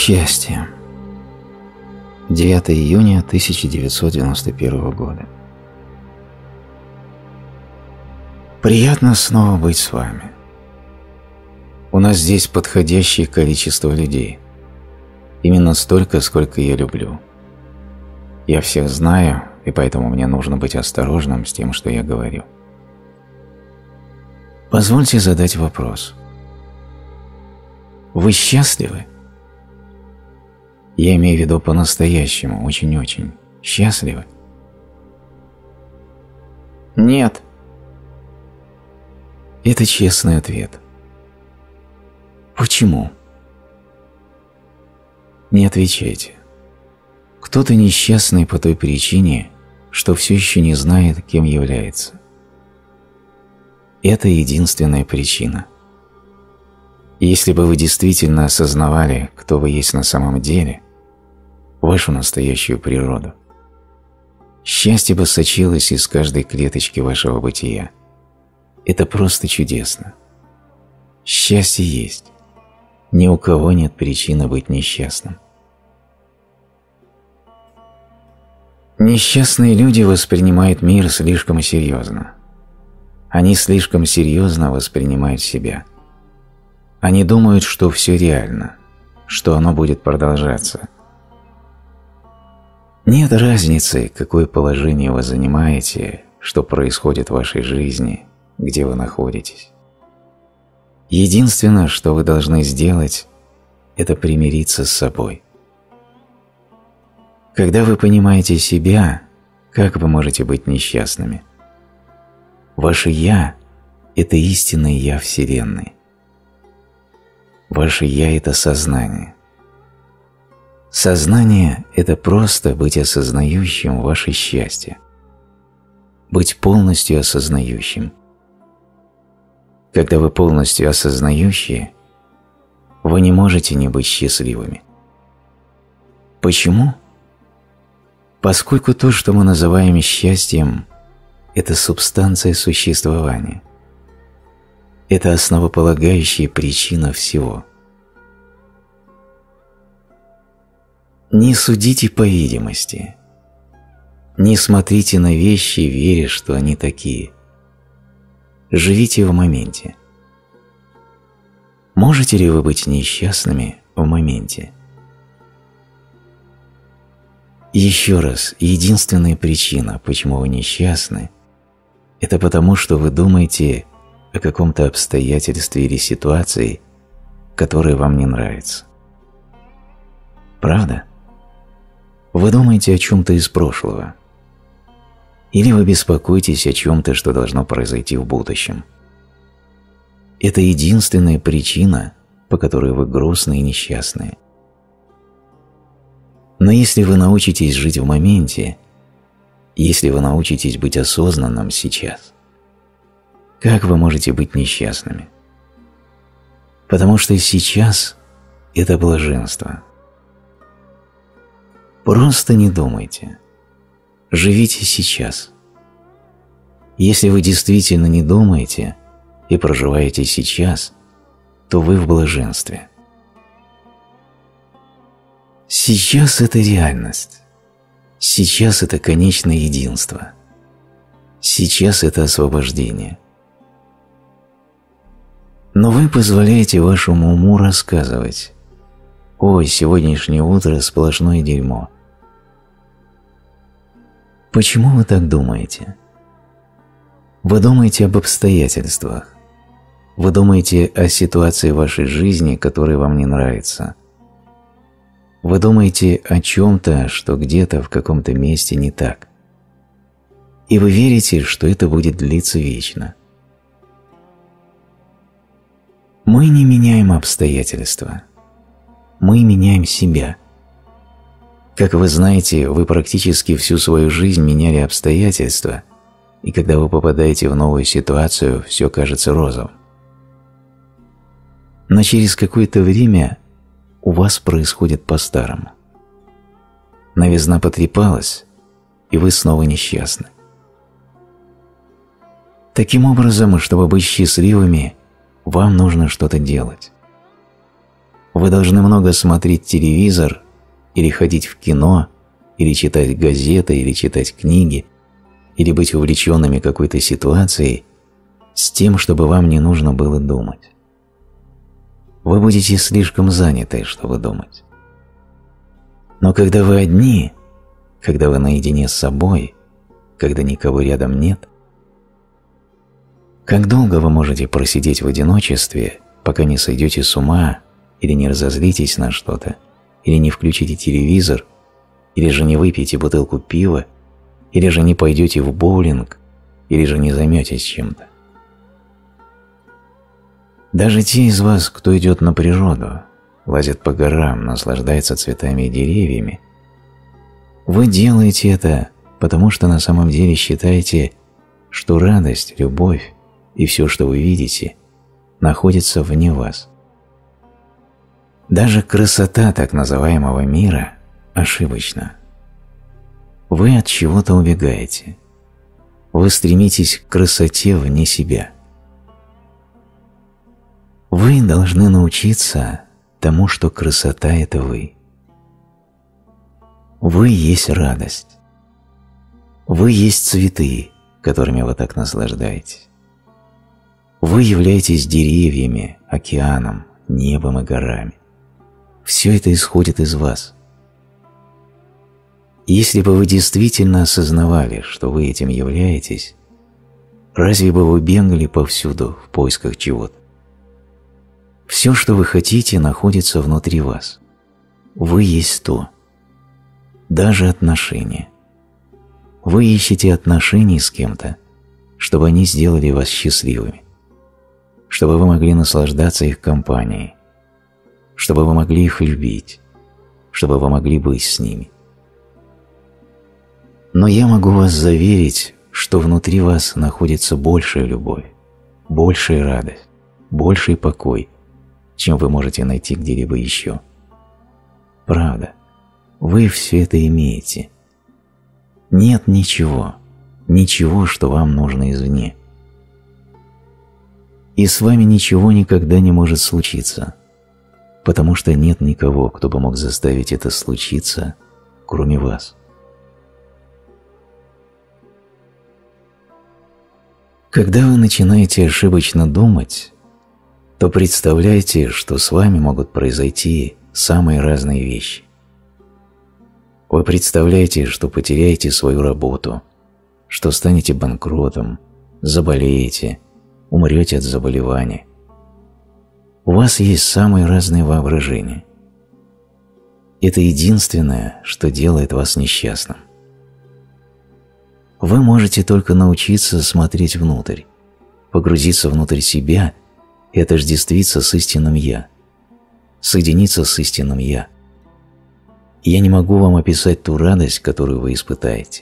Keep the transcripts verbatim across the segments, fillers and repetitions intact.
Счастье. девятое июня тысяча девятьсот девяносто первого года. Приятно снова быть с вами. У нас здесь подходящее количество людей. Именно столько, сколько я люблю. Я всех знаю, и поэтому мне нужно быть осторожным с тем, что я говорю. Позвольте задать вопрос. Вы счастливы? Я имею в виду по-настоящему, очень-очень. Счастливы? Нет. Это честный ответ. Почему? Не отвечайте. Кто-то несчастный по той причине, что все еще не знает, кем является. Это единственная причина. Если бы вы действительно осознавали, кто вы есть на самом деле, вашу настоящую природу, счастье бы сочилось из каждой клеточки вашего бытия. Это просто чудесно. Счастье есть. Ни у кого нет причины быть несчастным. Несчастные люди воспринимают мир слишком серьезно. Они слишком серьезно воспринимают себя. Они думают, что все реально, что оно будет продолжаться. Нет разницы, какое положение вы занимаете, что происходит в вашей жизни, где вы находитесь. Единственное, что вы должны сделать, это примириться с собой. Когда вы понимаете себя, как вы можете быть несчастными? Ваше «Я» – это истинное «Я» Вселенной. Ваше «Я» – это сознание. Сознание – это просто быть осознающим ваше счастье. Быть полностью осознающим. Когда вы полностью осознающие, вы не можете не быть счастливыми. Почему? Поскольку то, что мы называем счастьем, это субстанция существования. Это основополагающая причина всего. Не судите по видимости. Не смотрите на вещи, веря, что они такие. Живите в моменте. Можете ли вы быть несчастными в моменте? Еще раз, единственная причина, почему вы несчастны, это потому, что вы думаете о каком-то обстоятельстве или ситуации, которая вам не нравится. Правда? Вы думаете о чем-то из прошлого. Или вы беспокоитесь о чем-то, что должно произойти в будущем. Это единственная причина, по которой вы грустны и несчастны. Но если вы научитесь жить в моменте, если вы научитесь быть осознанным сейчас, как вы можете быть несчастными? Потому что сейчас – это блаженство. Просто не думайте. Живите сейчас. Если вы действительно не думаете и проживаете сейчас, то вы в блаженстве. Сейчас – это реальность. Сейчас – это конечное единство. Сейчас – это освобождение. Но вы позволяете вашему уму рассказывать: «Ой, сегодняшнее утро – сплошное дерьмо». Почему вы так думаете? Вы думаете об обстоятельствах. Вы думаете о ситуации вашей жизни, которая вам не нравится. Вы думаете о чем-то, что где-то в каком-то месте не так. И вы верите, что это будет длиться вечно. Мы не меняем обстоятельства. Мы меняем себя. Как вы знаете, вы практически всю свою жизнь меняли обстоятельства, и когда вы попадаете в новую ситуацию, все кажется розовым. Но через какое-то время у вас происходит по-старому. Новизна потрепалась, и вы снова несчастны. Таким образом, чтобы быть счастливыми, вам нужно что-то делать. Вы должны много смотреть телевизор, или ходить в кино, или читать газеты, или читать книги, или быть увлеченными какой-то ситуацией с тем, чтобы вам не нужно было думать. Вы будете слишком заняты, чтобы думать. Но когда вы одни, когда вы наедине с собой, когда никого рядом нет, как долго вы можете просидеть в одиночестве, пока не сойдете с ума или не разозлитесь на что-то, или не включите телевизор, или же не выпьете бутылку пива, или же не пойдете в боулинг, или же не займетесь чем-то. Даже те из вас, кто идет на природу, лазит по горам, наслаждается цветами и деревьями, вы делаете это, потому что на самом деле считаете, что радость, любовь и все, что вы видите, находится вне вас. Даже красота так называемого мира ошибочна. Вы от чего-то убегаете. Вы стремитесь к красоте вне себя. Вы должны научиться тому, что красота – это вы. Вы есть радость. Вы есть цветы, которыми вы так наслаждаетесь. Вы являетесь деревьями, океаном, небом и горами. Все это исходит из вас. Если бы вы действительно осознавали, что вы этим являетесь, разве бы вы бегали повсюду в поисках чего-то? Все, что вы хотите, находится внутри вас. Вы есть то. Даже отношения. Вы ищете отношений с кем-то, чтобы они сделали вас счастливыми, чтобы вы могли наслаждаться их компанией, чтобы вы могли их любить, чтобы вы могли быть с ними. Но я могу вас заверить, что внутри вас находится большая любовь, большая радость, больший покой, чем вы можете найти где-либо еще. Правда, вы все это имеете. Нет ничего, ничего, что вам нужно извне. И с вами ничего никогда не может случиться, потому что нет никого, кто бы мог заставить это случиться, кроме вас. Когда вы начинаете ошибочно думать, то представляете, что с вами могут произойти самые разные вещи. Вы представляете, что потеряете свою работу, что станете банкротом, заболеете, умрете от заболевания. У вас есть самые разные воображения. Это единственное, что делает вас несчастным. Вы можете только научиться смотреть внутрь, погрузиться внутрь себя и отождествиться с истинным «Я», соединиться с истинным «Я». Я не могу вам описать ту радость, которую вы испытаете.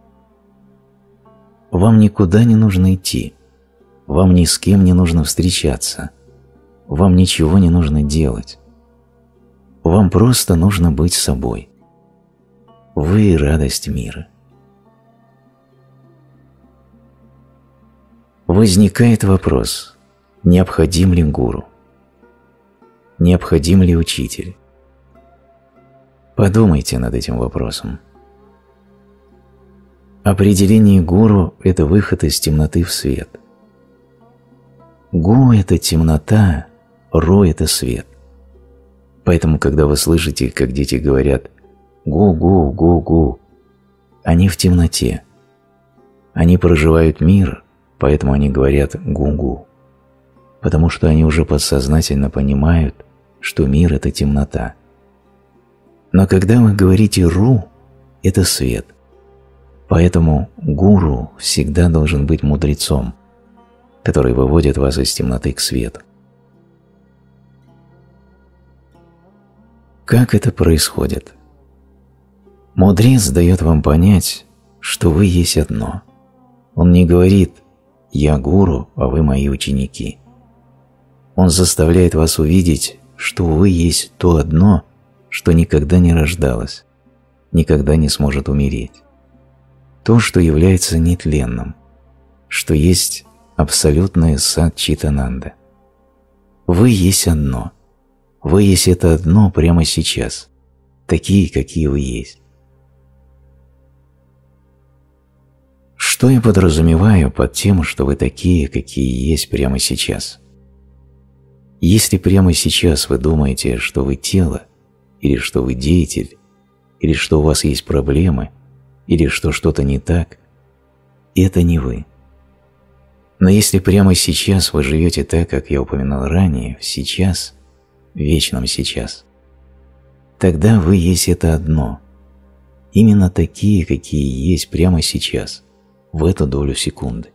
Вам никуда не нужно идти, вам ни с кем не нужно встречаться, вам ничего не нужно делать. Вам просто нужно быть собой. Вы – радость мира. Возникает вопрос, необходим ли гуру? Необходим ли учитель? Подумайте над этим вопросом. Определение гуру – это выход из темноты в свет. Гу – это темнота, ру – это свет. Поэтому, когда вы слышите, как дети говорят «гу-гу, гу-гу», они в темноте. Они проживают мир, поэтому они говорят «гу-гу», потому что они уже подсознательно понимают, что мир – это темнота. Но когда вы говорите «ру», это свет. Поэтому гуру всегда должен быть мудрецом, который выводит вас из темноты к свету. Как это происходит? Мудрец дает вам понять, что вы есть одно. Он не говорит «я гуру, а вы мои ученики». Он заставляет вас увидеть, что вы есть то одно, что никогда не рождалось, никогда не сможет умереть. То, что является нетленным, что есть абсолютное сад Читананда. Вы есть одно, Вы есть это одно прямо сейчас, такие, какие вы есть. Что я подразумеваю под тем, что вы такие, какие есть прямо сейчас? Если прямо сейчас вы думаете, что вы тело, или что вы деятель, или что у вас есть проблемы, или что что-то не так, это не вы. Но если прямо сейчас вы живете так, как я упоминал ранее, в сейчас, в вечном сейчас, тогда вы есть это одно, именно такие, какие есть прямо сейчас, в эту долю секунды.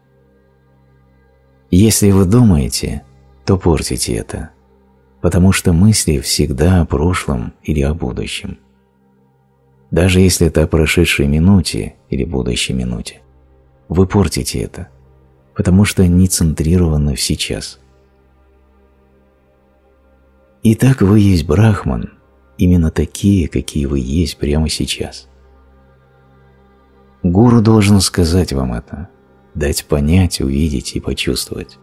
Если вы думаете, то портите это, потому что мысли всегда о прошлом или о будущем. Даже если это о прошедшей минуте или будущей минуте, вы портите это, потому что не центрированы в сейчас. Итак, вы есть Брахман, именно такие, какие вы есть прямо сейчас. Гуру должен сказать вам это, дать понять, увидеть и почувствовать.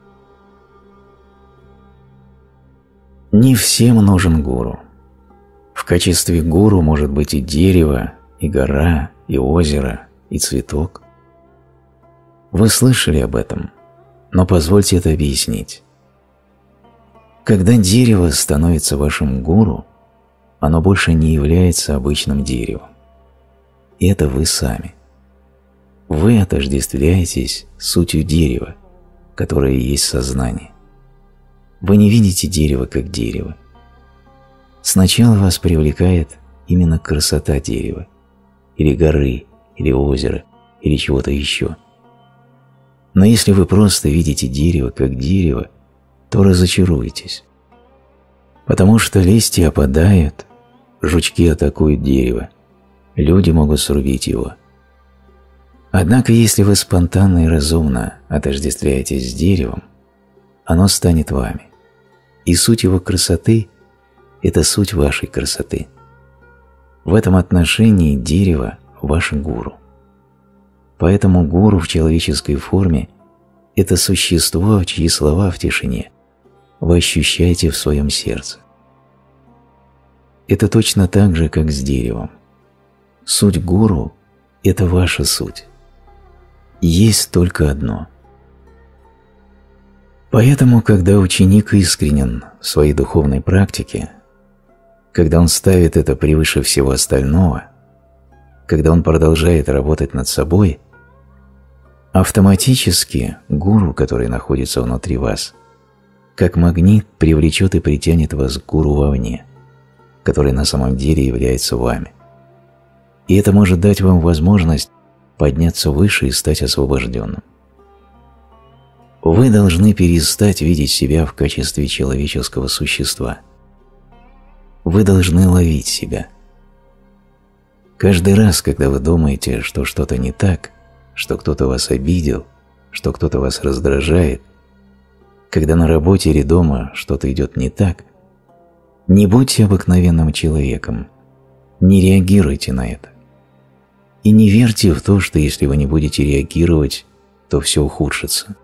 Не всем нужен гуру. В качестве гуру может быть и дерево, и гора, и озеро, и цветок. Вы слышали об этом, но позвольте это объяснить. Когда дерево становится вашим гуру, оно больше не является обычным деревом. Это вы сами. Вы отождествляетесь сутью дерева, которое есть сознание. Вы не видите дерево как дерево. Сначала вас привлекает именно красота дерева, или горы, или озера, или чего-то еще. Но если вы просто видите дерево как дерево, то разочаруетесь. Потому что листья опадают, жучки атакуют дерево, люди могут срубить его. Однако, если вы спонтанно и разумно отождествляетесь с деревом, оно станет вами. И суть его красоты – это суть вашей красоты. В этом отношении дерево – ваш гуру. Поэтому гуру в человеческой форме – это существо, чьи слова в тишине вы ощущаете в своем сердце. Это точно так же, как с деревом. Суть гуру – это ваша суть. Есть только одно. Поэтому, когда ученик искренен в своей духовной практике, когда он ставит это превыше всего остального, когда он продолжает работать над собой, автоматически гуру, который находится внутри вас, как магнит привлечет и притянет вас к гуру вовне, который на самом деле является вами. И это может дать вам возможность подняться выше и стать освобожденным. Вы должны перестать видеть себя в качестве человеческого существа. Вы должны ловить себя. Каждый раз, когда вы думаете, что что-то не так, что кто-то вас обидел, что кто-то вас раздражает, когда на работе или дома что-то идет не так, не будьте обыкновенным человеком, не реагируйте на это. И не верьте в то, что если вы не будете реагировать, то все ухудшится.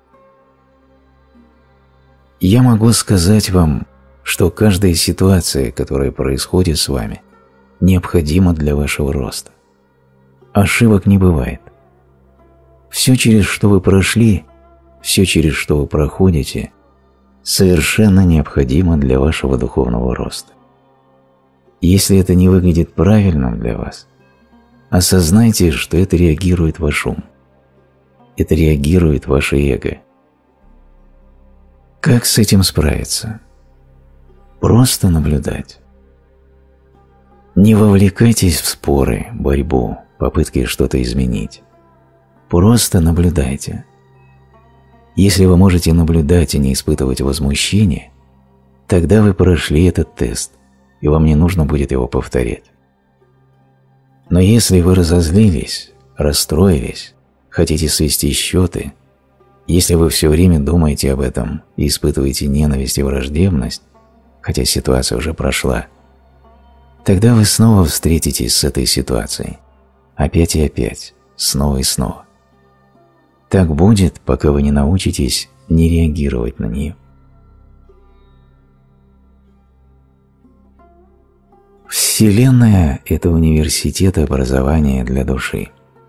Я могу сказать вам, что каждая ситуация, которая происходит с вами, необходима для вашего роста. Ошибок не бывает. Все, через что вы прошли, все, через что вы проходите, совершенно необходимо для вашего духовного роста. Если это не выглядит правильным для вас, осознайте, что это реагирует ваш ум. Это реагирует ваше эго. Как с этим справиться? Просто наблюдать. Не вовлекайтесь в споры, борьбу, попытки что-то изменить. Просто наблюдайте. Если вы можете наблюдать и не испытывать возмущения, тогда вы прошли этот тест, и вам не нужно будет его повторять. Но если вы разозлились, расстроились, хотите свести счеты, если вы все время думаете об этом и испытываете ненависть и враждебность, хотя ситуация уже прошла, тогда вы снова встретитесь с этой ситуацией, опять и опять, снова и снова. Так будет, пока вы не научитесь не реагировать на нее. Вселенная – это университет образования для души.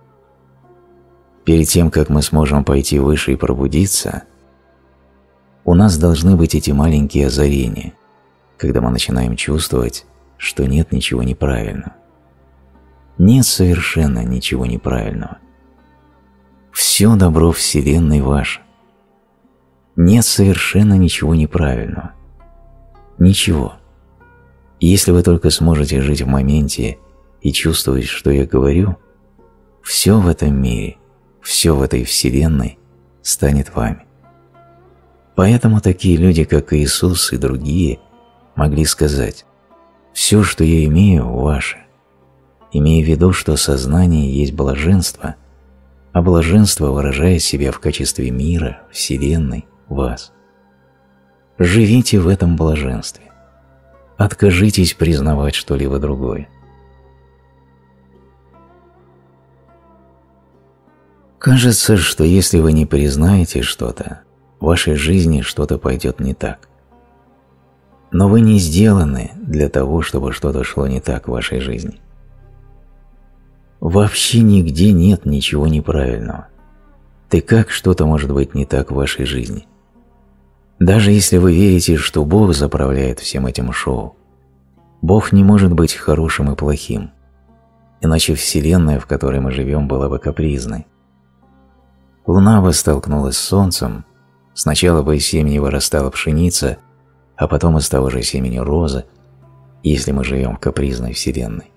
Перед тем, как мы сможем пойти выше и пробудиться, у нас должны быть эти маленькие озарения, когда мы начинаем чувствовать, что нет ничего неправильного. Нет совершенно ничего неправильного. Все добро Вселенной ваше. Нет совершенно ничего неправильного. Ничего. Если вы только сможете жить в моменте и чувствовать, что я говорю, все в этом мире, все в этой Вселенной станет вами. Поэтому такие люди, как Иисус и другие, могли сказать: «Все, что я имею, ваше», имея в виду, что сознание есть блаженство, а блаженство выражает себя в качестве мира, Вселенной, вас. Живите в этом блаженстве. Откажитесь признавать что-либо другое. Кажется, что если вы не признаете что-то, в вашей жизни что-то пойдет не так. Но вы не сделаны для того, чтобы что-то шло не так в вашей жизни. Вообще нигде нет ничего неправильного. Да как что-то может быть не так в вашей жизни? Даже если вы верите, что Бог заправляет всем этим шоу, Бог не может быть хорошим и плохим, иначе Вселенная, в которой мы живем, была бы капризной. Луна бы столкнулась с Солнцем, сначала бы из семени вырастала пшеница, а потом из того же семени роза, если мы живем в капризной Вселенной.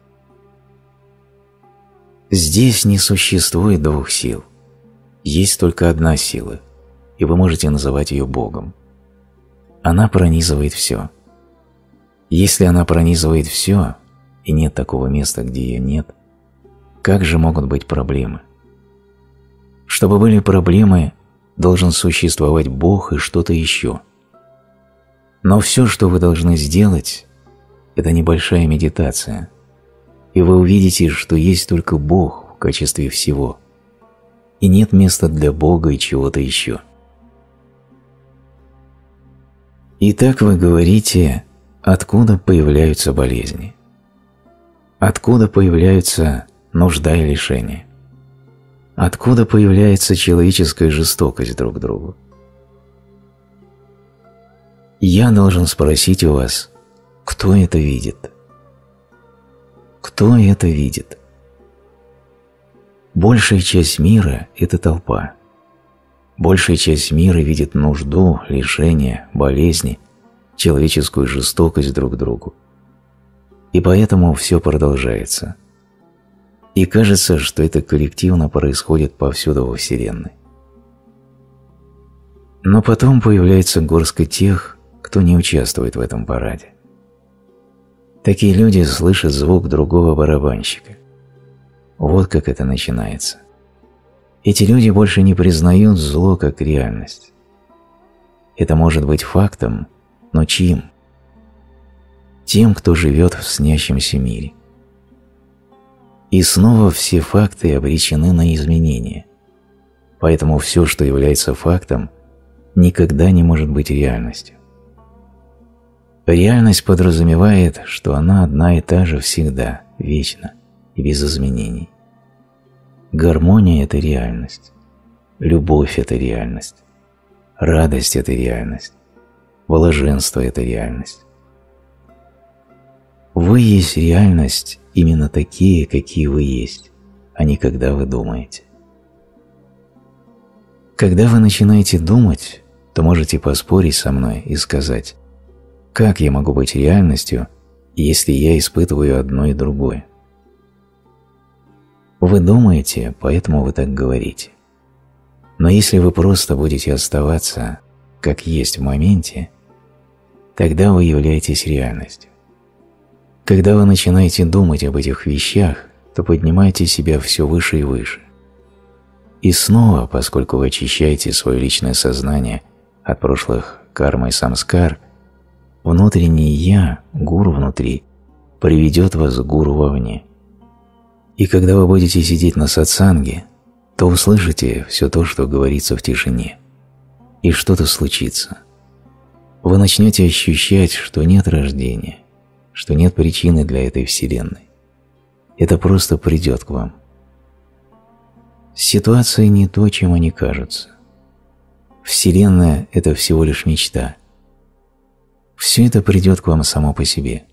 Здесь не существует двух сил. Есть только одна сила, и вы можете называть ее Богом. Она пронизывает все. Если она пронизывает все, и нет такого места, где ее нет, как же могут быть проблемы? Чтобы были проблемы, должен существовать Бог и что-то еще. Но все, что вы должны сделать, это небольшая медитация, и вы увидите, что есть только Бог в качестве всего, и нет места для Бога и чего-то еще. Итак, вы говорите, откуда появляются болезни, откуда появляются нужда и лишения, откуда появляется человеческая жестокость друг к другу. Я должен спросить у вас, кто это видит? Кто это видит? Большая часть мира – это толпа. Большая часть мира видит нужду, лишения, болезни, человеческую жестокость друг к другу. И поэтому все продолжается. И кажется, что это коллективно происходит повсюду во Вселенной. Но потом появляется горстка тех, кто не участвует в этом параде. Такие люди слышат звук другого барабанщика. Вот как это начинается. Эти люди больше не признают зло как реальность. Это может быть фактом, но чьим? Тем, кто живет в снящемся мире. И снова все факты обречены на изменения. Поэтому все, что является фактом, никогда не может быть реальностью. Реальность подразумевает, что она одна и та же всегда, вечно и без изменений. Гармония – это реальность. Любовь – это реальность. Радость – это реальность. Блаженство – это реальность. Вы есть реальность именно такие, какие вы есть, а не когда вы думаете. Когда вы начинаете думать, то можете поспорить со мной и сказать: как я могу быть реальностью, если я испытываю одно и другое? Вы думаете, поэтому вы так говорите. Но если вы просто будете оставаться, как есть в моменте, тогда вы являетесь реальностью. Когда вы начинаете думать об этих вещах, то поднимаете себя все выше и выше. И снова, поскольку вы очищаете свое личное сознание от прошлых карм и самскар, внутреннее «я», гуру внутри, приведет вас к гуру вовне. И когда вы будете сидеть на сатсанге, то услышите все то, что говорится в тишине, и что-то случится. Вы начнете ощущать, что нет рождения, что нет причины для этой Вселенной. Это просто придет к вам. Ситуации не то, чем они кажутся. Вселенная – это всего лишь мечта. Все это придет к вам само по себе.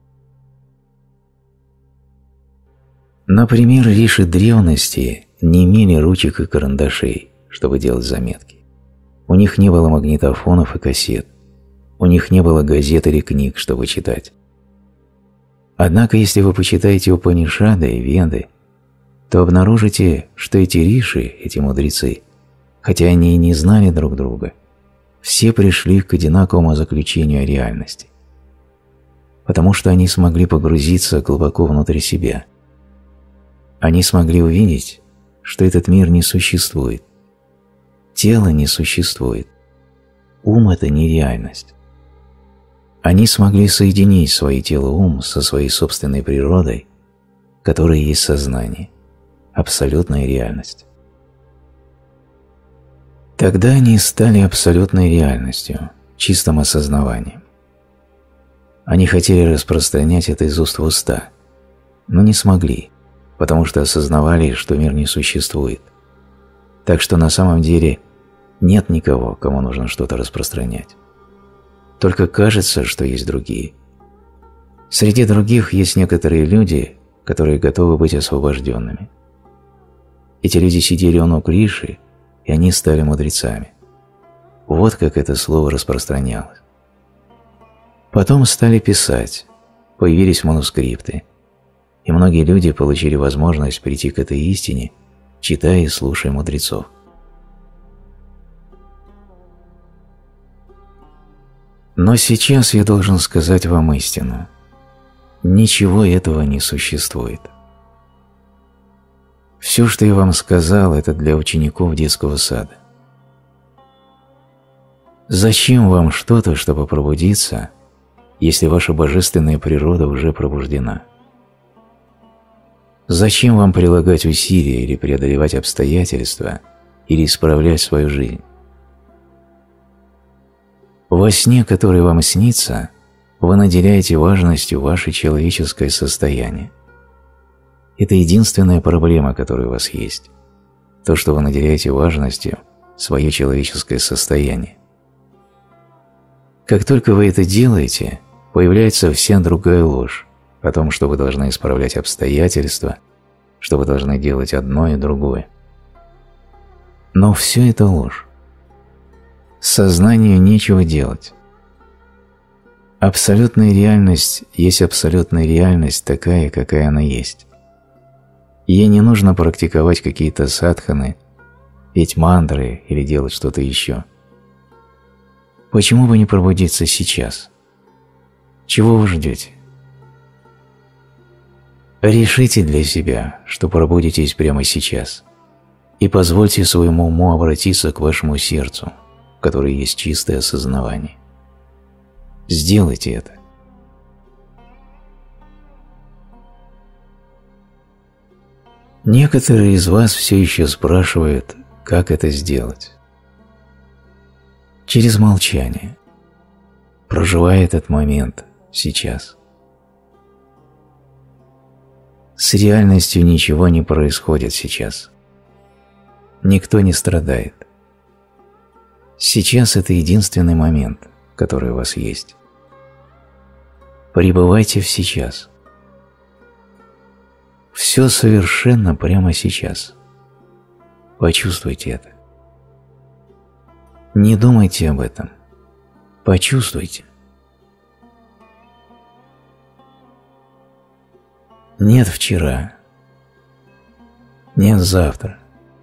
Например, риши древности не имели ручек и карандашей, чтобы делать заметки. У них не было магнитофонов и кассет. У них не было газет или книг, чтобы читать. Однако, если вы почитаете Упанишады и Веды, то обнаружите, что эти риши, эти мудрецы, хотя они и не знали друг друга, все пришли к одинаковому заключению о реальности, потому что они смогли погрузиться глубоко внутрь себя. Они смогли увидеть, что этот мир не существует, тело не существует, ум – это не реальность. Они смогли соединить свое тело-ум со своей собственной природой, которая есть сознание, абсолютная реальность. Тогда они стали абсолютной реальностью, чистым осознаванием. Они хотели распространять это из уст в уста, но не смогли, потому что осознавали, что мир не существует. Так что на самом деле нет никого, кому нужно что-то распространять. Только кажется, что есть другие. Среди других есть некоторые люди, которые готовы быть освобожденными. Эти люди сидели у ног Риши, и они стали мудрецами. Вот как это слово распространялось. Потом стали писать, появились манускрипты, и многие люди получили возможность прийти к этой истине, читая и слушая мудрецов. Но сейчас я должен сказать вам истину. Ничего этого не существует. Все, что я вам сказал, это для учеников детского сада. Зачем вам что-то, чтобы пробудиться, если ваша божественная природа уже пробуждена? Зачем вам прилагать усилия или преодолевать обстоятельства, или исправлять свою жизнь? Во сне, который вам снится, вы наделяете важностью ваше человеческое состояние. Это единственная проблема, которая у вас есть. То, что вы наделяете важностью свое человеческое состояние. Как только вы это делаете, появляется вся другая ложь о том, что вы должны исправлять обстоятельства, что вы должны делать одно и другое. Но все это ложь. Сознанию нечего делать. Абсолютная реальность есть абсолютная реальность такая, какая она есть. Ей не нужно практиковать какие-то садханы, петь мантры или делать что-то еще. Почему бы не пробудиться сейчас? Чего вы ждете? Решите для себя, что пробудитесь прямо сейчас, и позвольте своему уму обратиться к вашему сердцу, в которое есть чистое осознавание. Сделайте это. Некоторые из вас все еще спрашивают, как это сделать. Через молчание, проживая этот момент сейчас. С реальностью ничего не происходит сейчас. Никто не страдает. Сейчас это единственный момент, который у вас есть. Пребывайте в сейчас. Все совершенно прямо сейчас. Почувствуйте это. Не думайте об этом. Почувствуйте. Нет вчера. Нет завтра.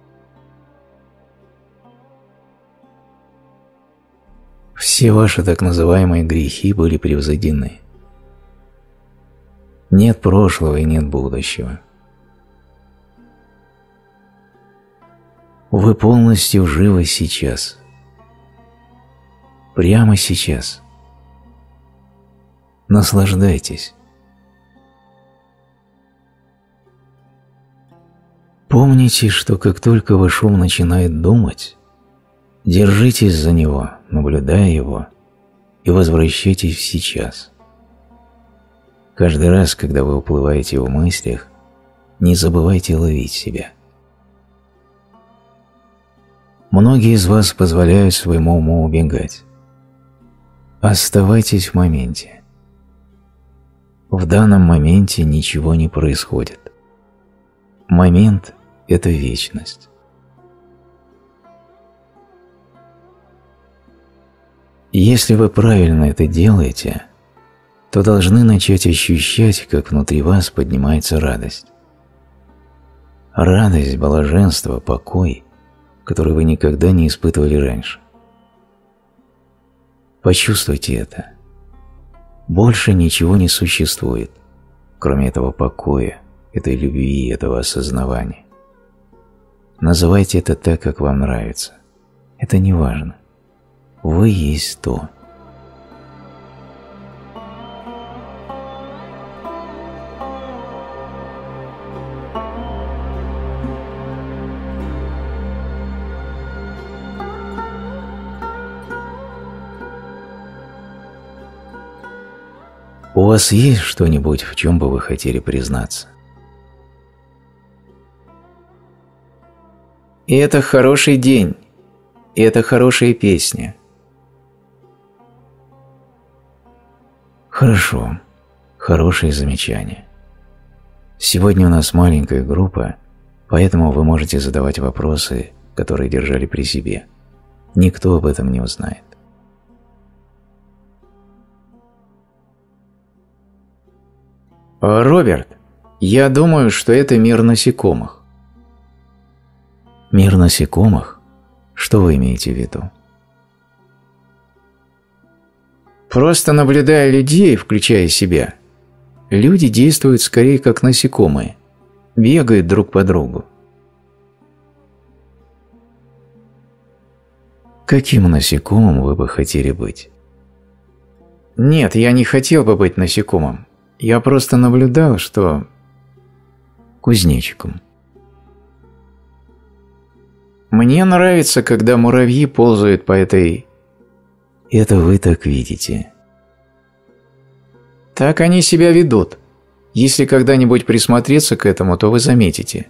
Все ваши так называемые грехи были превзойдены. Нет прошлого и нет будущего. Вы полностью живы сейчас. Прямо сейчас. Наслаждайтесь. Помните, что как только ваш ум начинает думать, держитесь за него, наблюдая его, и возвращайтесь в сейчас. Каждый раз, когда вы уплываете в мыслях, не забывайте ловить себя. Многие из вас позволяют своему уму убегать. Оставайтесь в моменте. В данном моменте ничего не происходит. Момент – это вечность. Если вы правильно это делаете, то должны начать ощущать, как внутри вас поднимается радость. Радость, блаженство, покой, который вы никогда не испытывали раньше. Почувствуйте это. Больше ничего не существует, кроме этого покоя, этой любви, этого осознавания. Называйте это так, как вам нравится. Это не важно. Вы есть то. У вас есть что-нибудь, в чем бы вы хотели признаться? И это хороший день, и это хорошая песня. Хорошо, хорошее замечание. Сегодня у нас маленькая группа, поэтому вы можете задавать вопросы, которые держали при себе. Никто об этом не узнает. Роберт, я думаю, что это мир насекомых. Мир насекомых? Что вы имеете в виду? Просто наблюдая людей, включая себя, люди действуют скорее как насекомые, бегают друг по другу. Каким насекомым вы бы хотели быть? Нет, я не хотел бы быть насекомым. Я просто наблюдал, что... Кузнечиком. Мне нравится, когда муравьи ползают по этой... Это вы так видите. Так они себя ведут. Если когда-нибудь присмотреться к этому, то вы заметите.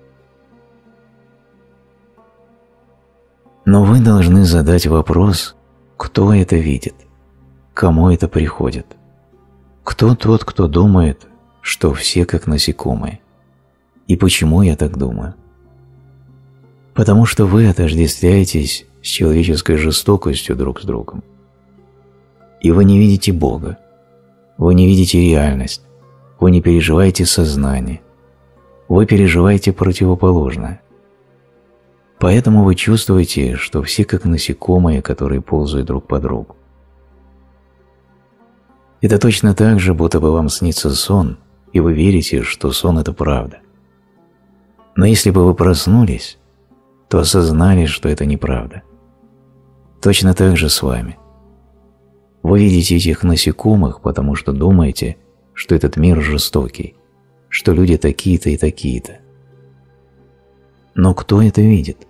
Но вы должны задать вопрос, кто это видит, кому это приходит. Кто тот, кто думает, что все как насекомые? И почему я так думаю? Потому что вы отождествляетесь с человеческой жестокостью друг с другом. И вы не видите Бога, вы не видите реальность, вы не переживаете сознание, вы переживаете противоположное. Поэтому вы чувствуете, что все как насекомые, которые ползают друг по другу. Это точно так же, будто бы вам снится сон, и вы верите, что сон – это правда. Но если бы вы проснулись, то осознали, что это неправда. Точно так же с вами. Вы видите этих насекомых, потому что думаете, что этот мир жестокий, что люди такие-то и такие-то. Но кто это видит?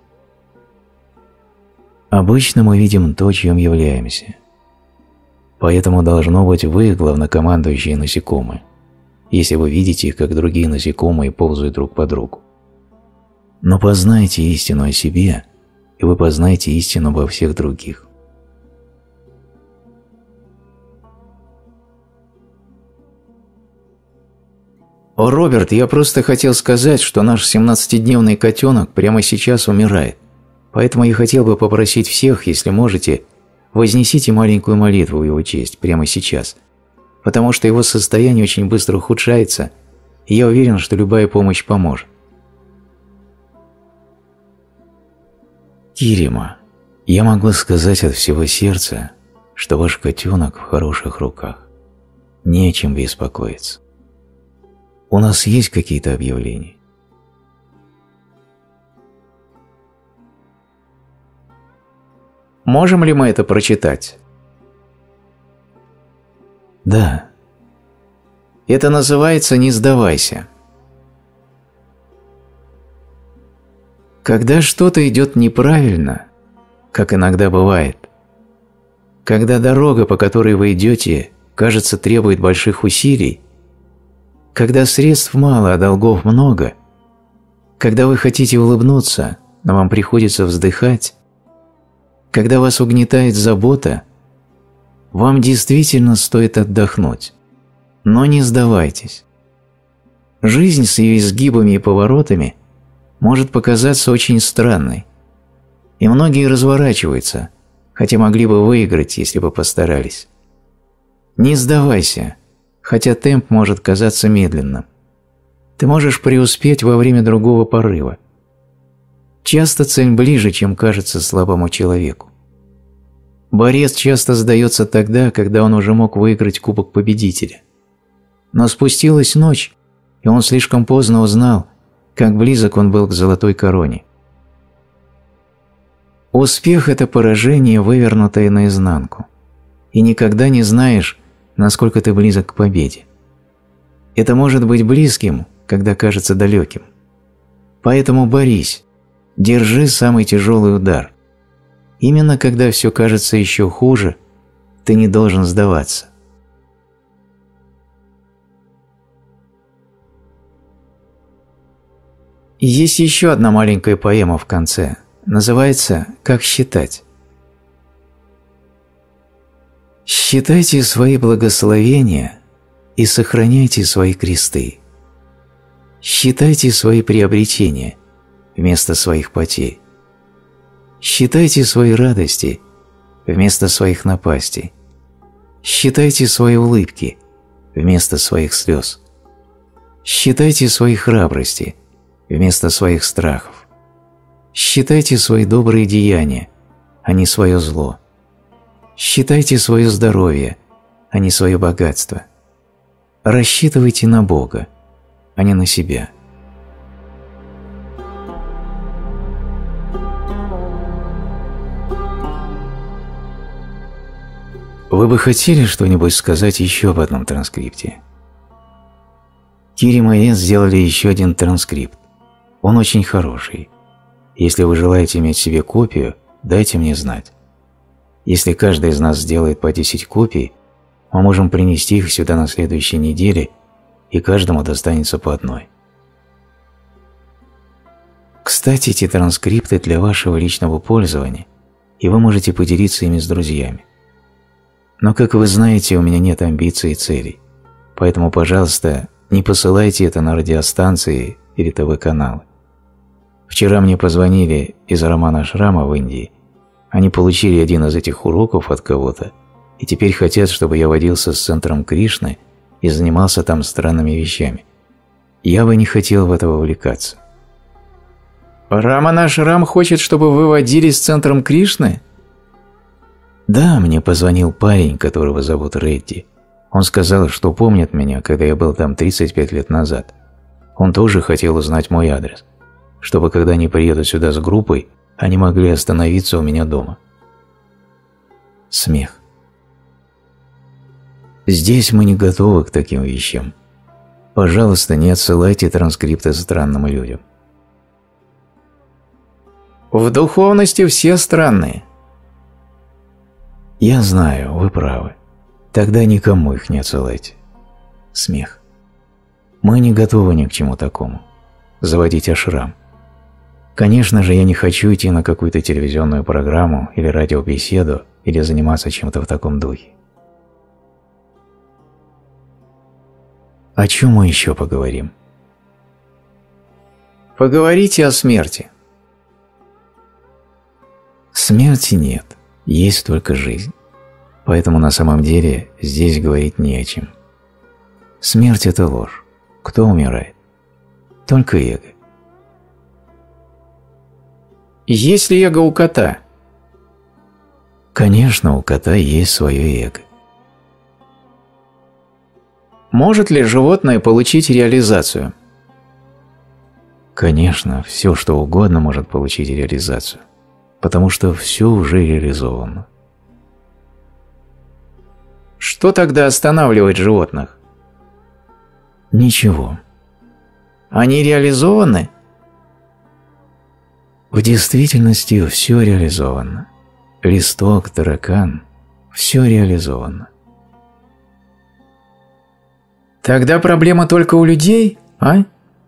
Обычно мы видим то, чем являемся. Поэтому должно быть вы главнокомандующие насекомые, если вы видите, как другие насекомые ползают друг по другу. Но познайте истину о себе, и вы познаете истину обо всех других. О, Роберт, я просто хотел сказать, что наш семнадцатидневный котенок прямо сейчас умирает. Поэтому я хотел бы попросить всех, если можете, вознесите маленькую молитву в его честь прямо сейчас, потому что его состояние очень быстро ухудшается, и я уверен, что любая помощь поможет. Кирима, я могу сказать от всего сердца, что ваш котенок в хороших руках. Не о чем беспокоиться. У нас есть какие-то объявления? Можем ли мы это прочитать? Да. Это называется «Не сдавайся». Когда что-то идет неправильно, как иногда бывает, когда дорога, по которой вы идете, кажется, требует больших усилий, Когда средств мало, а долгов много, когда вы хотите улыбнуться, но вам приходится вздыхать, когда вас угнетает забота, вам действительно стоит отдохнуть, но не сдавайтесь. Жизнь с ее изгибами и поворотами может показаться очень странной, и многие разворачиваются, хотя могли бы выиграть, если бы постарались. Не сдавайся, хотя темп может казаться медленным. Ты можешь преуспеть во время другого порыва. Часто цель ближе, чем кажется слабому человеку. Борец часто сдается тогда, когда он уже мог выиграть кубок победителя. Но спустилась ночь, и он слишком поздно узнал, как близок он был к золотой короне. Успех – это поражение, вывернутое наизнанку, и никогда не знаешь, насколько ты близок к победе. Это может быть близким, когда кажется далеким. Поэтому борись, держи самый тяжелый удар. Именно когда все кажется еще хуже, ты не должен сдаваться. Есть еще одна маленькая поэма в конце. Называется «Как считать». Считайте свои благословения и сохраняйте свои кресты. Считайте свои приобретения вместо своих потерь. Считайте свои радости вместо своих напастей. Считайте свои улыбки вместо своих слез. Считайте свои храбрости вместо своих страхов. Считайте свои добрые деяния, а не свое зло. Считайте свое здоровье, а не свое богатство. Рассчитывайте на Бога, а не на себя. Вы бы хотели что-нибудь сказать еще об одном транскрипте? Кири Майен сделали еще один транскрипт. Он очень хороший. Если вы желаете иметь себе копию, дайте мне знать. Если каждый из нас сделает по десять копий, мы можем принести их сюда на следующей неделе, и каждому достанется по одной. Кстати, эти транскрипты для вашего личного пользования, и вы можете поделиться ими с друзьями. Но, как вы знаете, у меня нет амбиций и целей, поэтому, пожалуйста, не посылайте это на радиостанции или ТВ-каналы. Вчера мне позвонили из романа Шрама в Индии. Они получили один из этих уроков от кого-то и теперь хотят, чтобы я водился с центром Кришны и занимался там странными вещами. Я бы не хотел в это вовлекаться. Рамана Шрам хочет, чтобы вы водились с центром Кришны? Да, мне позвонил парень, которого зовут Редди. Он сказал, что помнит меня, когда я был там тридцать пять лет назад. Он тоже хотел узнать мой адрес, чтобы, когда они приедут сюда с группой, они могли остановиться у меня дома. Смех. Здесь мы не готовы к таким вещам. Пожалуйста, не отсылайте транскрипты странным людям. В духовности все странные. Я знаю, вы правы. Тогда никому их не отсылайте. Смех. Мы не готовы ни к чему такому. Заводить ашрам. Конечно же, я не хочу идти на какую-то телевизионную программу или радиобеседу, или заниматься чем-то в таком духе. О чем мы еще поговорим? Поговорите о смерти. Смерти нет, есть только жизнь. Поэтому на самом деле здесь говорить не о чем. Смерть – это ложь. Кто умирает? Только эго. Есть ли эго у кота? Конечно, у кота есть свое эго. Может ли животное получить реализацию? Конечно, все что угодно может получить реализацию, потому что все уже реализовано. Что тогда останавливает животных? Ничего. Они реализованы? В действительности все реализовано. Листок, таракан – все реализовано. Тогда проблема только у людей, а?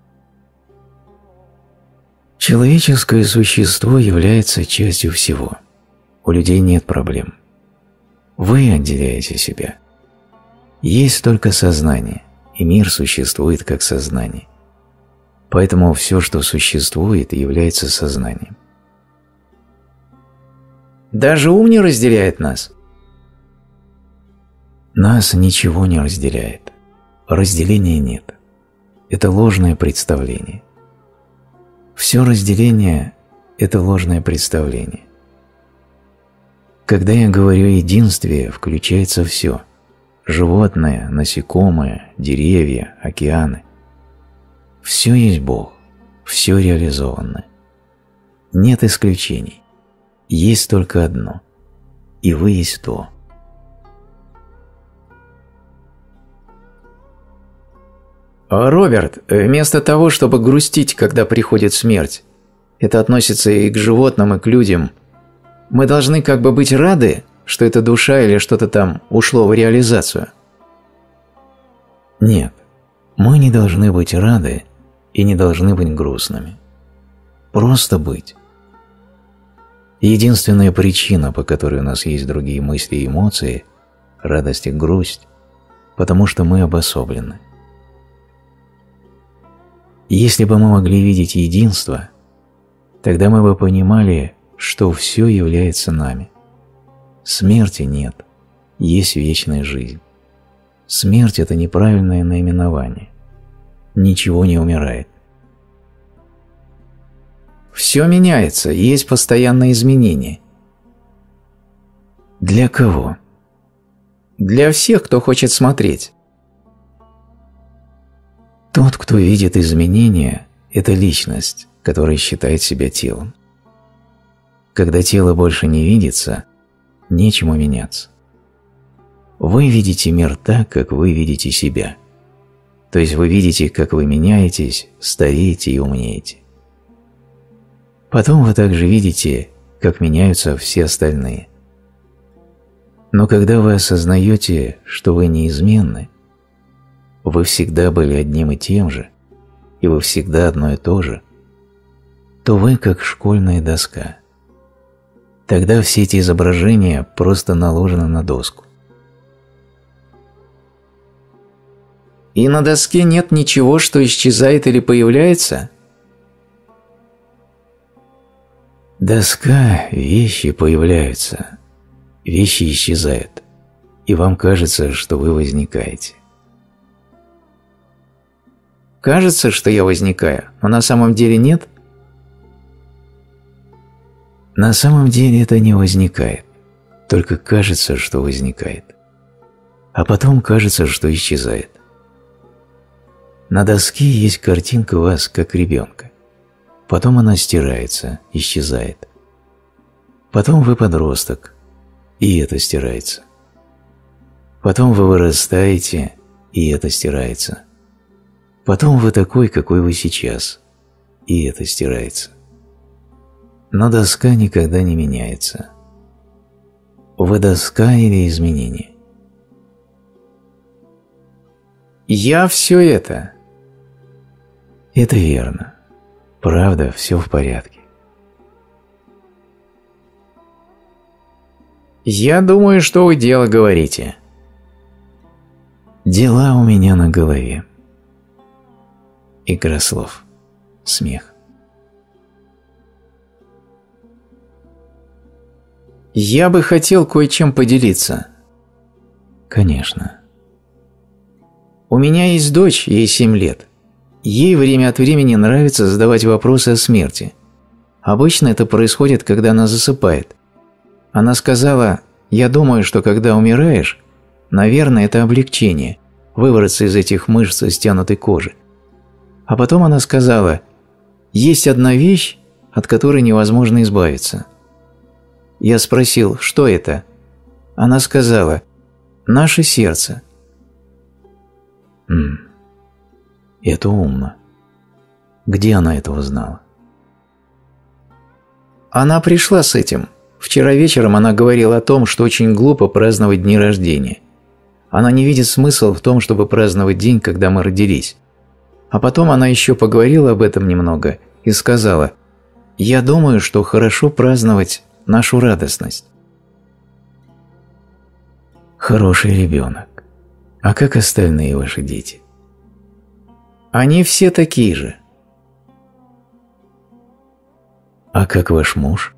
Человеческое существо является частью всего. У людей нет проблем. Вы отделяете себя. Есть только сознание, и мир существует как сознание. Поэтому все, что существует, является сознанием. Даже ум не разделяет нас? Нас ничего не разделяет. Разделения нет. Это ложное представление. Все разделение – это ложное представление. Когда я говорю о единстве, включается все – животное, насекомое, деревья, океаны. Все есть Бог, все реализовано. Нет исключений. Есть только одно. И вы есть то. Роберт, вместо того, чтобы грустить, когда приходит смерть, это относится и к животным, и к людям, мы должны как бы быть рады, что эта душа или что-то там ушло в реализацию? Нет, мы не должны быть рады и не должны быть грустными. Просто быть. Единственная причина, по которой у нас есть другие мысли и эмоции, радость и грусть, потому что мы обособлены. Если бы мы могли видеть единство, тогда мы бы понимали, что все является нами. Смерти нет, есть вечная жизнь. Смерть – это неправильное наименование. Ничего не умирает. Все меняется, есть постоянные изменения. Для кого? Для всех, кто хочет смотреть. Тот, кто видит изменения, это личность, которая считает себя телом. Когда тело больше не видится, нечему меняться. Вы видите мир так, как вы видите себя. То есть вы видите, как вы меняетесь, стареете и умнеете. Потом вы также видите, как меняются все остальные. Но когда вы осознаете, что вы неизменны, вы всегда были одним и тем же, и вы всегда одно и то же, то вы как школьная доска. Тогда все эти изображения просто наложены на доску. И на доске нет ничего, что исчезает или появляется? Доска, вещи появляются, вещи исчезают, и вам кажется, что вы возникаете. Кажется, что я возникаю, но на самом деле нет? На самом деле это не возникает, только кажется, что возникает. А потом кажется, что исчезает. На доске есть картинка вас как ребенка. Потом она стирается, исчезает. Потом вы подросток, и это стирается. Потом вы вырастаете, и это стирается. Потом вы такой, какой вы сейчас, и это стирается. Но доска никогда не меняется. Вы доска или изменение? Я все это. Это верно. Правда, все в порядке. Я думаю, что вы дело говорите. Дела у меня на голове. Игра слов. Смех. Я бы хотел кое-чем поделиться. Конечно. У меня есть дочь, ей семь лет. Ей время от времени нравится задавать вопросы о смерти. Обычно это происходит, когда она засыпает. Она сказала: «Я думаю, что когда умираешь, наверное, это облегчение – выбраться из этих мышц и стянутой кожи». А потом она сказала: «Есть одна вещь, от которой невозможно избавиться». Я спросил: «Что это?» Она сказала: «Наше сердце». М-м. Это умно. Где она это узнала? Она пришла с этим. Вчера вечером она говорила о том, что очень глупо праздновать дни рождения. Она не видит смысла в том, чтобы праздновать день, когда мы родились. А потом она еще поговорила об этом немного и сказала: «Я думаю, что хорошо праздновать нашу радостность». Хороший ребенок. А как остальные ваши дети? Они все такие же. А как ваш муж?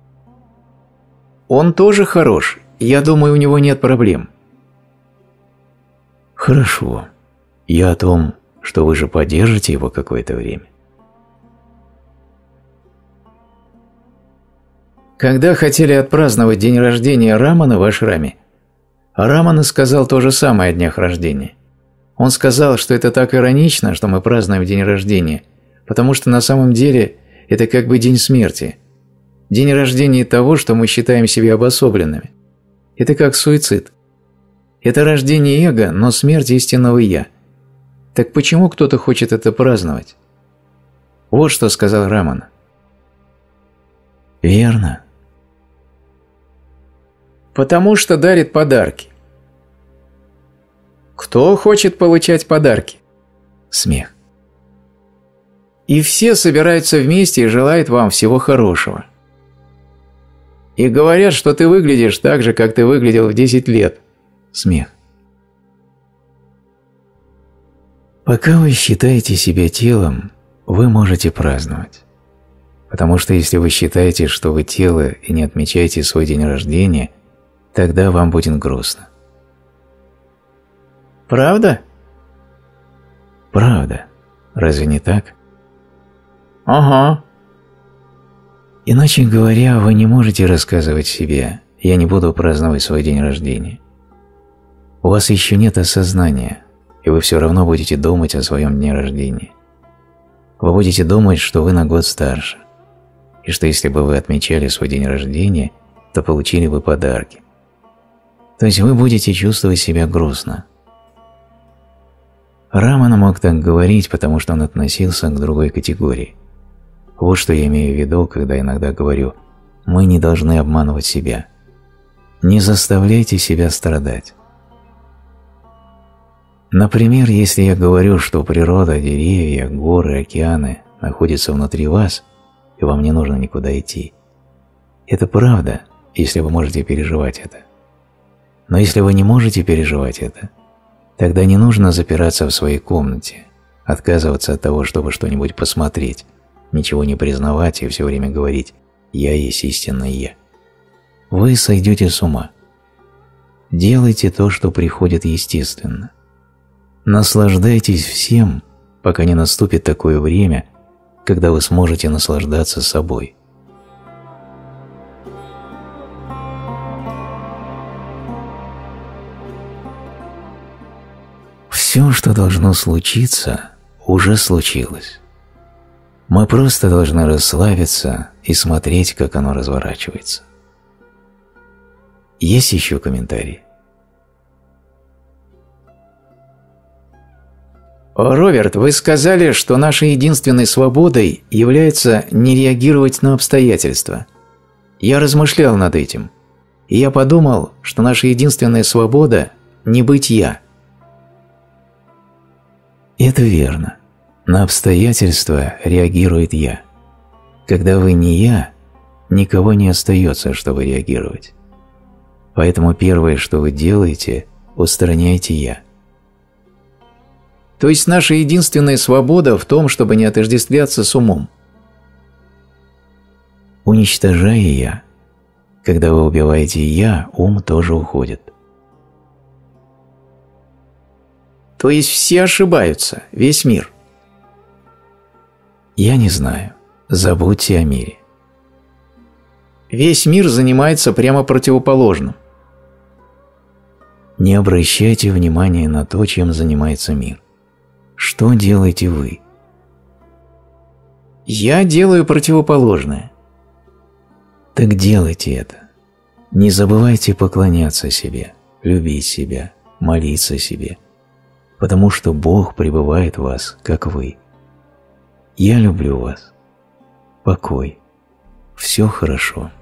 Он тоже хорош. Я думаю, у него нет проблем. Хорошо. Я о том, что вы же поддержите его какое-то время. Когда хотели отпраздновать день рождения Рамана в ашраме, Рамана сказал то же самое о днях рождения. Он сказал, что это так иронично, что мы празднуем день рождения, потому что на самом деле это как бы день смерти. День рождения того, что мы считаем себя обособленными. Это как суицид. Это рождение эго, но смерть истинного «я». Так почему кто-то хочет это праздновать? Вот что сказал Рамана. Верно. Потому что дарит подарки. Кто хочет получать подарки? Смех. И все собираются вместе и желают вам всего хорошего. И говорят, что ты выглядишь так же, как ты выглядел в десять лет. Смех. Пока вы считаете себя телом, вы можете праздновать. Потому что если вы считаете, что вы тело и не отмечаете свой день рождения, тогда вам будет грустно. Правда? Правда. Разве не так? Ага. Иначе говоря, вы не можете рассказывать себе: «Я не буду праздновать свой день рождения». У вас еще нет осознания, и вы все равно будете думать о своем дне рождения. Вы будете думать, что вы на год старше, и что если бы вы отмечали свой день рождения, то получили бы подарки. То есть вы будете чувствовать себя грустно. Рамана мог так говорить, потому что он относился к другой категории. Вот что я имею в виду, когда иногда говорю: мы не должны обманывать себя. Не заставляйте себя страдать. Например, если я говорю, что природа, деревья, горы, океаны находятся внутри вас, и вам не нужно никуда идти. Это правда, если вы можете переживать это. Но если вы не можете переживать это, тогда не нужно запираться в своей комнате, отказываться от того, чтобы что-нибудь посмотреть, ничего не признавать и все время говорить: «Я есть истинное Я». Вы сойдете с ума. Делайте то, что приходит естественно. Наслаждайтесь всем, пока не наступит такое время, когда вы сможете наслаждаться собой. Все, что должно случиться, уже случилось. Мы просто должны расслабиться и смотреть, как оно разворачивается. Есть еще комментарии? Роберт, вы сказали, что нашей единственной свободой является не реагировать на обстоятельства. Я размышлял над этим, и я подумал, что наша единственная свобода – не быть «я». Это верно. На обстоятельства реагирует «я». Когда вы не «я», никого не остается, чтобы реагировать. Поэтому первое, что вы делаете – устраняйте «я». То есть наша единственная свобода в том, чтобы не отождествляться с умом. Уничтожая «я». Когда вы убиваете «я», ум тоже уходит. То есть все ошибаются, весь мир. Я не знаю. Забудьте о мире. Весь мир занимается прямо противоположным. Не обращайте внимания на то, чем занимается мир. Что делаете вы? Я делаю противоположное. Так делайте это. Не забывайте поклоняться себе, любить себя, молиться себе, потому что Бог пребывает в вас, как вы. Я люблю вас. Покой. Все хорошо.